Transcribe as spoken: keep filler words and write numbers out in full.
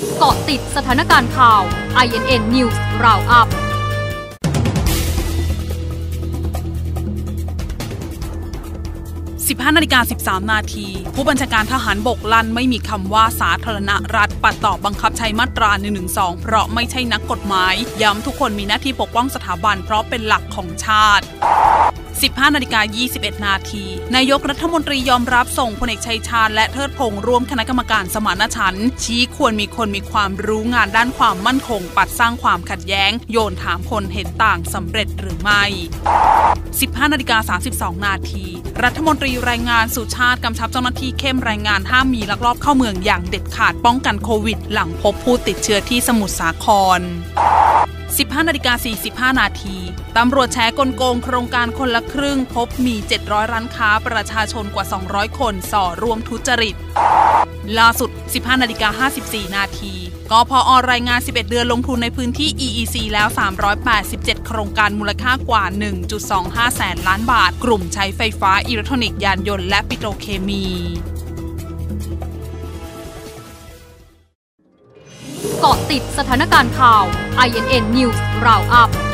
เกาะติดสถานการณ์ข่าว ไอ เอ็น เอ็น News Roundup สิบห้านาฬิกาสิบสามนาทีผู้บัญชาการทหารบกลั่นไม่มีคำว่าสาธารณรัฐปัดต่อบังคับใช้มาตราหนึ่งหนึ่งสองเพราะไม่ใช่นักกฎหมายย้ำทุกคนมีหน้าที่ปกป้องสถาบันเพราะเป็นหลักของชาติสิบห้านาฬิกายี่สิบเอ็ดนาทีนายกรัฐมนตรียอมรับส่งพลเอกชัยชาญและเทิดพงษ์ร่วมคณะกรรมการสมานฉันท์ชี้ควรมีคนมีความรู้งานด้านความมั่นคงปัดสร้างความขัดแย้งโยนถามคนเห็นต่างสำเร็จหรือไม่สิบห้านาฬิกาสามสิบสองนาทีรัฐมนตรีแรงงานสุชาติกำชับเจ้าหน้าที่เข้มแรงงานห้ามมีลักลอบเข้าเมืองอย่างเด็ดขาดป้องกันโควิดหลังพบผู้ติดเชื้อที่สมุทรสาครสิบห้านาฬิกาสี่สิบห้านาทีตำรวจแฉกลโกงโครงการคนละครึ่งพบมีเจ็ดร้อยร้านค้าประชาชนกว่าสองร้อยคนส่อร่วมทุจริตล่าสุดสิบห้านาฬิกาห้าสิบสี่นาทีกพอ.รายงานสิบเอ็ดเดือนลงทุนในพื้นที่ อี อี ซี แล้วสามร้อยแปดสิบเจ็ดโครงการมูลค่ากว่า หนึ่งจุดสองห้า แสนล้านบาทกลุ่มใช้ไฟฟ้าอิเล็กทรอนิกส์ยานยนต์และปิโตรเคมีเกาะติดสถานการณ์ข่าว ไอ เอ็น เอ็น News Roundup